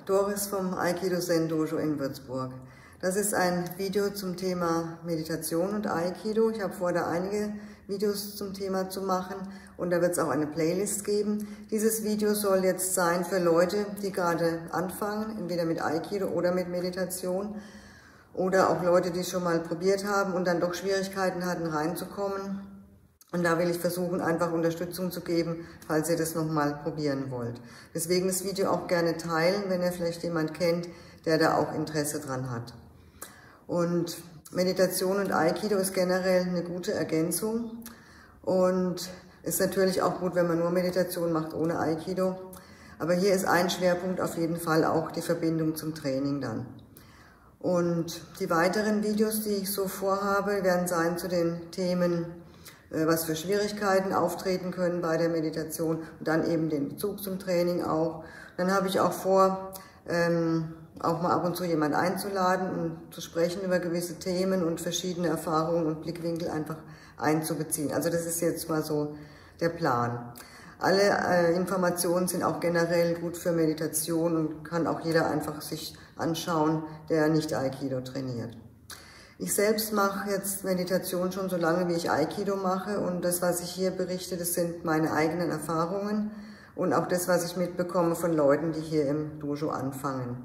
Doris vom Aikido Zen Dojo in Würzburg. Das ist ein Video zum Thema Meditation und Aikido. Ich habe vor, da einige Videos zum Thema zu machen und da wird es auch eine Playlist geben. Dieses Video soll jetzt sein für Leute, die gerade anfangen, entweder mit Aikido oder mit Meditation, oder auch Leute, die es schon mal probiert haben und dann doch Schwierigkeiten hatten, reinzukommen. Und da will ich versuchen, einfach Unterstützung zu geben, falls ihr das nochmal probieren wollt. Deswegen das Video auch gerne teilen, wenn ihr vielleicht jemand kennt, der da auch Interesse dran hat. Und Meditation und Aikido ist generell eine gute Ergänzung und ist natürlich auch gut, wenn man nur Meditation macht ohne Aikido. Aber hier ist ein Schwerpunkt auf jeden Fall auch die Verbindung zum Training dann. Und die weiteren Videos, die ich so vorhabe, werden sein zu den Themen, was für Schwierigkeiten auftreten können bei der Meditation und dann eben den Bezug zum Training auch. Dann habe ich auch vor, auch mal ab und zu jemanden einzuladen und zu sprechen über gewisse Themen und verschiedene Erfahrungen und Blickwinkel einfach einzubeziehen. Also das ist jetzt mal so der Plan. Alle Informationen sind auch generell gut für Meditation und kann auch jeder einfach sich anschauen, der nicht Aikido trainiert. Ich selbst mache jetzt Meditation schon so lange, wie ich Aikido mache, und das, was ich hier berichte, das sind meine eigenen Erfahrungen und auch das, was ich mitbekomme von Leuten, die hier im Dojo anfangen.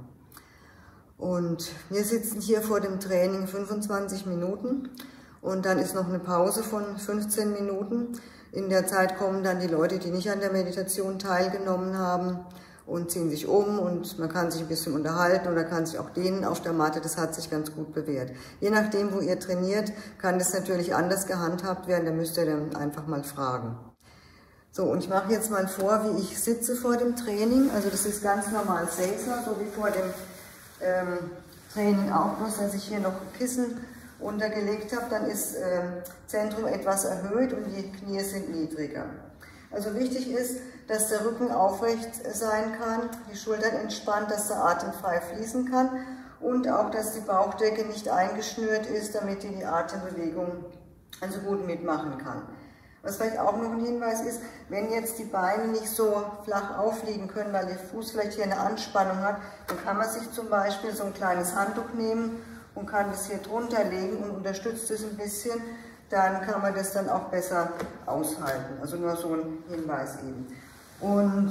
Und wir sitzen hier vor dem Training 25 Minuten und dann ist noch eine Pause von 15 Minuten. In der Zeit kommen dann die Leute, die nicht an der Meditation teilgenommen haben, und ziehen sich um und man kann sich ein bisschen unterhalten oder kann sich auch dehnen auf der Matte. Das hat sich ganz gut bewährt. Je nachdem, wo ihr trainiert, kann das natürlich anders gehandhabt werden. Da müsst ihr dann einfach mal fragen. So, und ich mache jetzt mal vor, wie ich sitze vor dem Training. Also das ist ganz normal Seiza, so wie vor dem Training auch, bloß dass ich hier noch Kissen untergelegt habe. Dann ist Zentrum etwas erhöht und die Knie sind niedriger. Also wichtig ist, dass der Rücken aufrecht sein kann, die Schultern entspannt, dass der Atem frei fließen kann und auch, dass die Bauchdecke nicht eingeschnürt ist, damit die Atembewegung also gut mitmachen kann. Was vielleicht auch noch ein Hinweis ist, wenn jetzt die Beine nicht so flach aufliegen können, weil der Fuß vielleicht hier eine Anspannung hat, dann kann man sich zum Beispiel so ein kleines Handtuch nehmen und kann das hier drunter legen und unterstützt es ein bisschen. Dann kann man das dann auch besser aushalten. Also nur so ein Hinweis eben. Und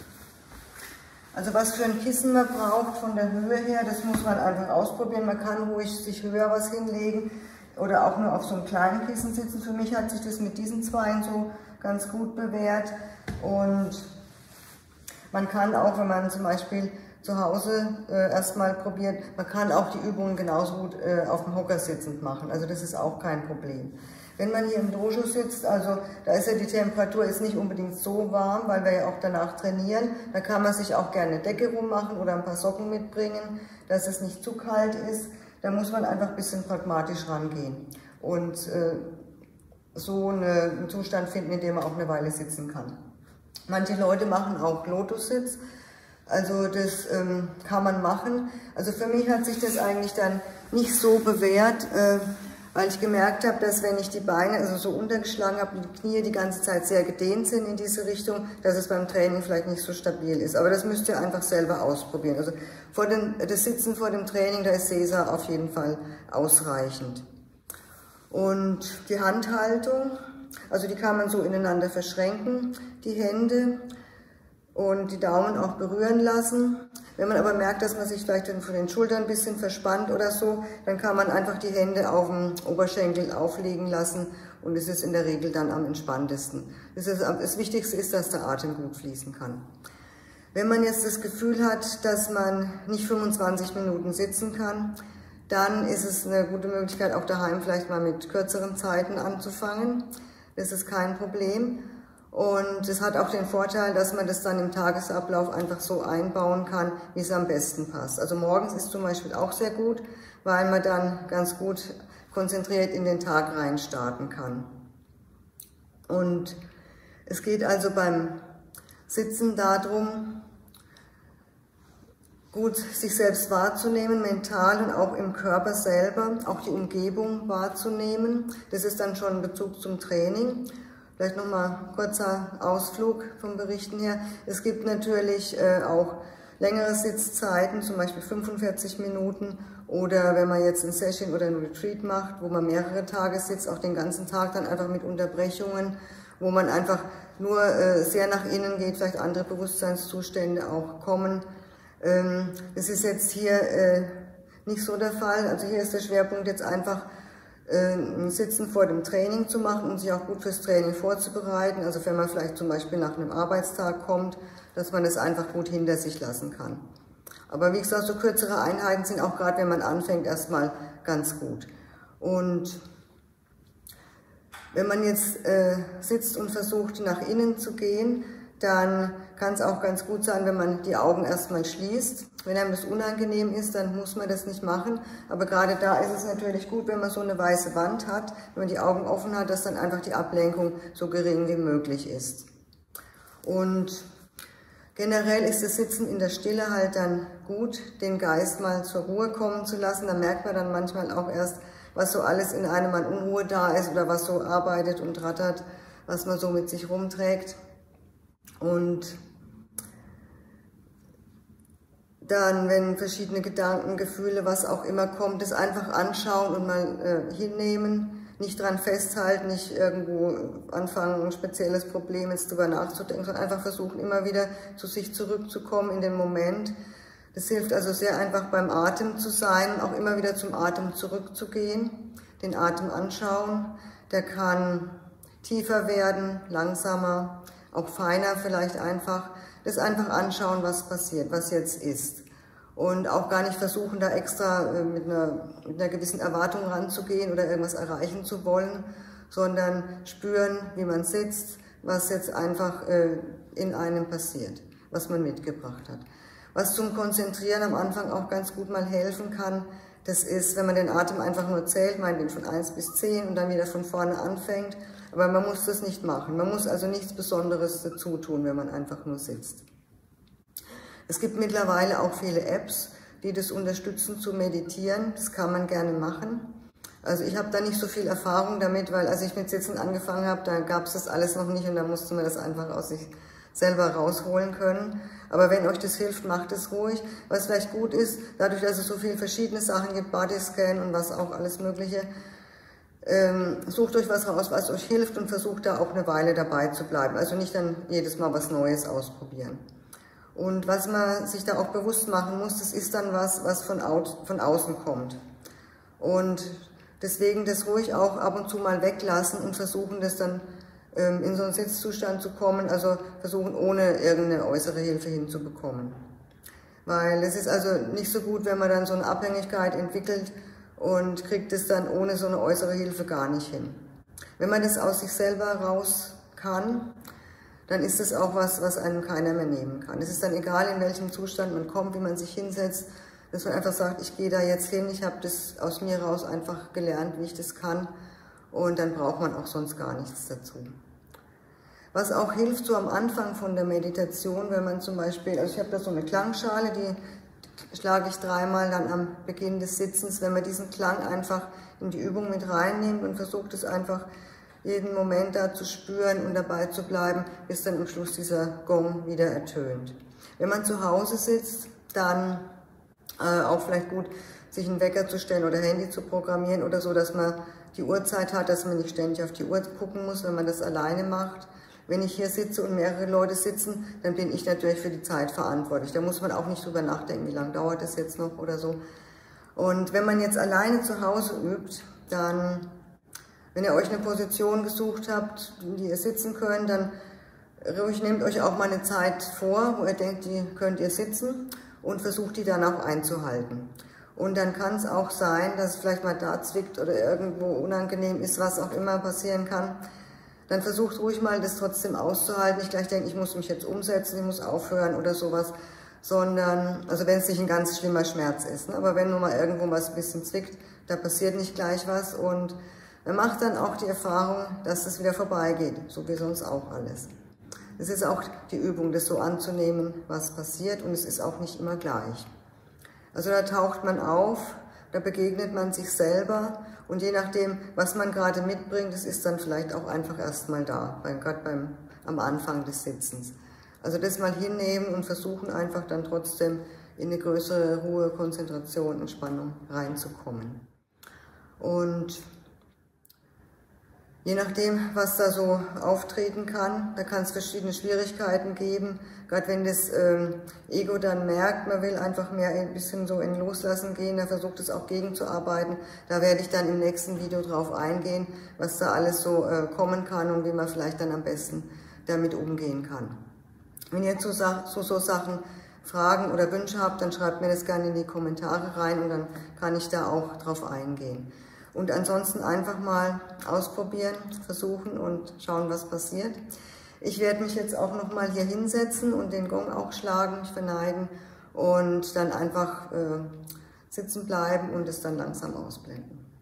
also was für ein Kissen man braucht von der Höhe her, das muss man einfach ausprobieren. Man kann ruhig sich höher was hinlegen oder auch nur auf so einem kleinen Kissen sitzen. Für mich hat sich das mit diesen Zweien so ganz gut bewährt. Und man kann auch, wenn man zum Beispiel zu Hause erstmal probiert, man kann auch die Übungen genauso gut auf dem Hocker sitzend machen, also das ist auch kein Problem. Wenn man hier im Dojo sitzt, also da ist ja die Temperatur ist nicht unbedingt so warm, weil wir ja auch danach trainieren, da kann man sich auch gerne eine Decke rummachen oder ein paar Socken mitbringen, dass es nicht zu kalt ist. Da muss man einfach ein bisschen pragmatisch rangehen und so einen Zustand finden, in dem man auch eine Weile sitzen kann. Manche Leute machen auch Lotussitz. Also das kann man machen. Also für mich hat sich das eigentlich dann nicht so bewährt, weil ich gemerkt habe, dass wenn ich die Beine also so untergeschlagen habe und die Knie die ganze Zeit sehr gedehnt sind in diese Richtung, dass es beim Training vielleicht nicht so stabil ist. Aber das müsst ihr einfach selber ausprobieren. Also das Sitzen vor dem Training, da ist Seiza auf jeden Fall ausreichend. Und die Handhaltung, also die kann man so ineinander verschränken, die Hände, und die Daumen auch berühren lassen. Wenn man aber merkt, dass man sich vielleicht dann von den Schultern ein bisschen verspannt oder so, dann kann man einfach die Hände auf dem Oberschenkel auflegen lassen und es ist in der Regel dann am entspanntesten. Das Wichtigste ist, dass der Atem gut fließen kann. Wenn man jetzt das Gefühl hat, dass man nicht 25 Minuten sitzen kann, dann ist es eine gute Möglichkeit, auch daheim vielleicht mal mit kürzeren Zeiten anzufangen. Das ist kein Problem. Und es hat auch den Vorteil, dass man das dann im Tagesablauf einfach so einbauen kann, wie es am besten passt. Also morgens ist zum Beispiel auch sehr gut, weil man dann ganz gut konzentriert in den Tag rein starten kann. Und es geht also beim Sitzen darum, gut sich selbst wahrzunehmen, mental und auch im Körper selber, auch die Umgebung wahrzunehmen. Das ist dann schon ein Bezug zum Training. Vielleicht nochmal kurzer Ausflug vom Berichten her. Es gibt natürlich auch längere Sitzzeiten, zum Beispiel 45 Minuten, oder wenn man jetzt ein Session oder ein Retreat macht, wo man mehrere Tage sitzt, auch den ganzen Tag dann einfach mit Unterbrechungen, wo man einfach nur sehr nach innen geht, vielleicht andere Bewusstseinszustände auch kommen. Das ist jetzt hier nicht so der Fall. Also hier ist der Schwerpunkt jetzt einfach ein Sitzen vor dem Training zu machen und sich auch gut fürs Training vorzubereiten. Also wenn man vielleicht zum Beispiel nach einem Arbeitstag kommt, dass man das einfach gut hinter sich lassen kann. Aber wie gesagt, so kürzere Einheiten sind auch gerade, wenn man anfängt, erstmal ganz gut. Und wenn man jetzt sitzt und versucht, nach innen zu gehen, dann kann es auch ganz gut sein, wenn man die Augen erstmal schließt. Wenn einem das unangenehm ist, dann muss man das nicht machen. Aber gerade da ist es natürlich gut, wenn man so eine weiße Wand hat, wenn man die Augen offen hat, dass dann einfach die Ablenkung so gering wie möglich ist. Und generell ist das Sitzen in der Stille halt dann gut, den Geist mal zur Ruhe kommen zu lassen. Da merkt man dann manchmal auch erst, was so alles in einem an Unruhe da ist oder was so arbeitet und rattert, was man so mit sich rumträgt. Und dann, wenn verschiedene Gedanken, Gefühle, was auch immer kommt, das einfach anschauen und mal hinnehmen, nicht dran festhalten, nicht irgendwo anfangen, ein spezielles Problem jetzt drüber nachzudenken, sondern einfach versuchen, immer wieder zu sich zurückzukommen in den Moment. Das hilft also sehr einfach beim Atem zu sein, auch immer wieder zum Atem zurückzugehen, den Atem anschauen. Der kann tiefer werden, langsamer, auch feiner vielleicht einfach. Das einfach anschauen, was passiert, was jetzt ist. Und auch gar nicht versuchen, da extra mit einer gewissen Erwartung ranzugehen oder irgendwas erreichen zu wollen, sondern spüren, wie man sitzt, was jetzt einfach in einem passiert, was man mitgebracht hat. Was zum Konzentrieren am Anfang auch ganz gut mal helfen kann, das ist, wenn man den Atem einfach nur zählt, meinetwegen von 1 bis 10 und dann wieder von vorne anfängt. Aber man muss das nicht machen. Man muss also nichts Besonderes dazu tun, wenn man einfach nur sitzt. Es gibt mittlerweile auch viele Apps, die das unterstützen zu meditieren. Das kann man gerne machen. Also ich habe da nicht so viel Erfahrung damit, weil als ich mit Sitzen angefangen habe, da gab es das alles noch nicht und da musste man das einfach aus sich selber rausholen können. Aber wenn euch das hilft, macht es ruhig. Was vielleicht gut ist, dadurch, dass es so viele verschiedene Sachen gibt, Bodyscan und was auch alles Mögliche, sucht euch was raus, was euch hilft und versucht da auch eine Weile dabei zu bleiben. Also nicht dann jedes Mal was Neues ausprobieren. Und was man sich da auch bewusst machen muss, das ist dann was von außen kommt. Und deswegen das ruhig auch ab und zu mal weglassen und versuchen, das dann in so einen Sitzzustand zu kommen, also versuchen, ohne irgendeine äußere Hilfe hinzubekommen. Weil es ist also nicht so gut, wenn man dann so eine Abhängigkeit entwickelt und kriegt es dann ohne so eine äußere Hilfe gar nicht hin. Wenn man das aus sich selber raus kann, dann ist das auch was einem keiner mehr nehmen kann. Es ist dann egal, in welchem Zustand man kommt, wie man sich hinsetzt, dass man einfach sagt, ich gehe da jetzt hin, ich habe das aus mir raus einfach gelernt, wie ich das kann, und dann braucht man auch sonst gar nichts dazu. Was auch hilft, so am Anfang von der Meditation, wenn man zum Beispiel, also ich habe da so eine Klangschale, die schlage ich dreimal dann am Beginn des Sitzens, wenn man diesen Klang einfach in die Übung mit reinnimmt und versucht es einfach jeden Moment da zu spüren und dabei zu bleiben, bis dann am Schluss dieser Gong wieder ertönt. Wenn man zu Hause sitzt, dann auch vielleicht gut, sich einen Wecker zu stellen oder Handy zu programmieren oder so, dass man die Uhrzeit hat, dass man nicht ständig auf die Uhr gucken muss, wenn man das alleine macht. Wenn ich hier sitze und mehrere Leute sitzen, dann bin ich natürlich für die Zeit verantwortlich. Da muss man auch nicht drüber nachdenken, wie lange dauert das jetzt noch oder so. Und wenn man jetzt alleine zu Hause übt, dann, wenn ihr euch eine Position gesucht habt, in die ihr sitzen könnt, dann ruhig nehmt euch auch mal eine Zeit vor, wo ihr denkt, die könnt ihr sitzen, und versucht die dann auch einzuhalten. Und dann kann es auch sein, dass es vielleicht mal da zwickt oder irgendwo unangenehm ist, was auch immer passieren kann. Dann versucht ruhig mal, das trotzdem auszuhalten. Nicht gleich denken, ich muss mich jetzt umsetzen, ich muss aufhören oder sowas, sondern, also wenn es nicht ein ganz schlimmer Schmerz ist, ne? Aber wenn nur mal irgendwo was ein bisschen zwickt, da passiert nicht gleich was, und man macht dann auch die Erfahrung, dass es wieder vorbeigeht, so wie sonst auch alles. Es ist auch die Übung, das so anzunehmen, was passiert, und es ist auch nicht immer gleich. Also da taucht man auf, da begegnet man sich selber, und je nachdem, was man gerade mitbringt, das ist dann vielleicht auch einfach erstmal da, gerade am Anfang des Sitzens. Also das mal hinnehmen und versuchen einfach dann trotzdem in eine größere Ruhe, Konzentration, Entspannung reinzukommen. Und je nachdem, was da so auftreten kann, da kann es verschiedene Schwierigkeiten geben. Gerade wenn das Ego dann merkt, man will einfach mehr ein bisschen so in Loslassen gehen, da versucht es auch gegenzuarbeiten. Da werde ich dann im nächsten Video drauf eingehen, was da alles so kommen kann und wie man vielleicht dann am besten damit umgehen kann. Wenn ihr zu so Sachen Fragen oder Wünsche habt, dann schreibt mir das gerne in die Kommentare rein und dann kann ich da auch drauf eingehen. Und ansonsten einfach mal ausprobieren, versuchen und schauen, was passiert. Ich werde mich jetzt auch nochmal hier hinsetzen und den Gong auch schlagen, mich verneigen und dann einfach sitzen bleiben und es dann langsam ausblenden.